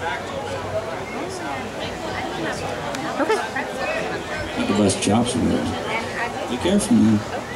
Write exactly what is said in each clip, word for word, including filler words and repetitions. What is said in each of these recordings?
Okay. Got the best chops in there. Be careful, man.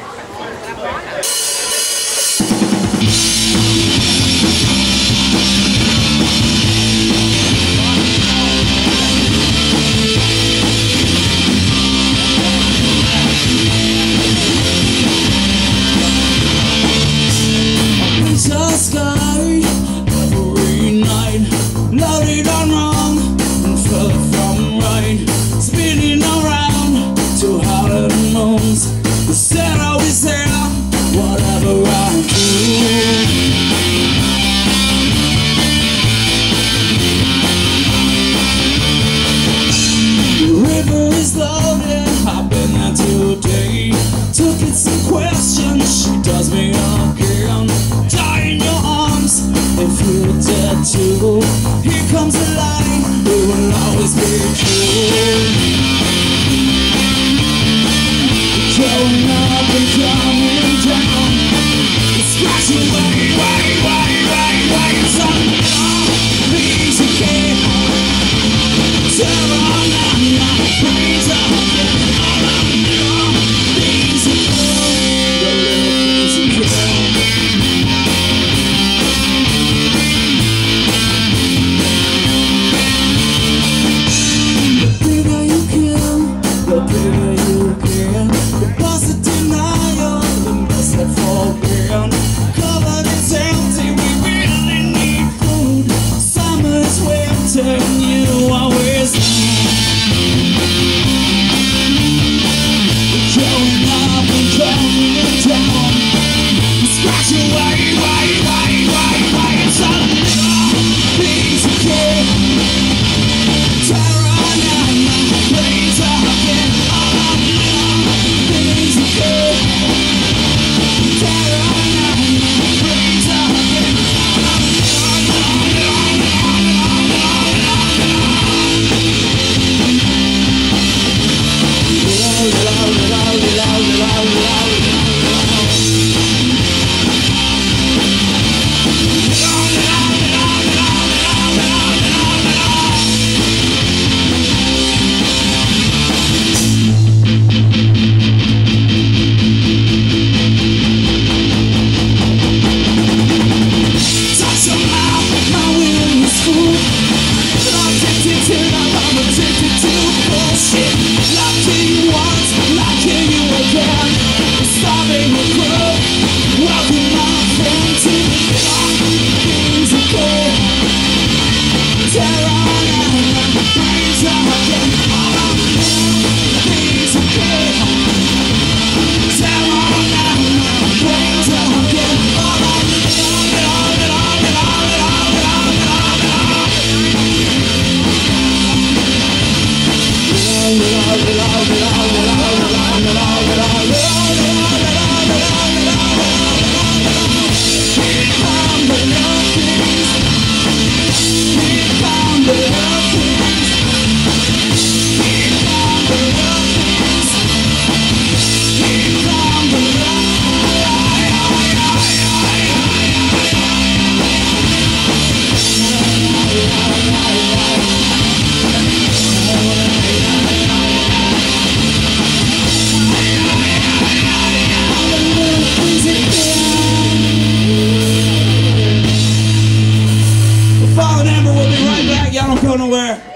Here comes the light, it will always be true. Going up and coming down, scratching way, way, way, way, way. It's on things again. Terror on my brains up again. Things again, the little things again. Don't go nowhere.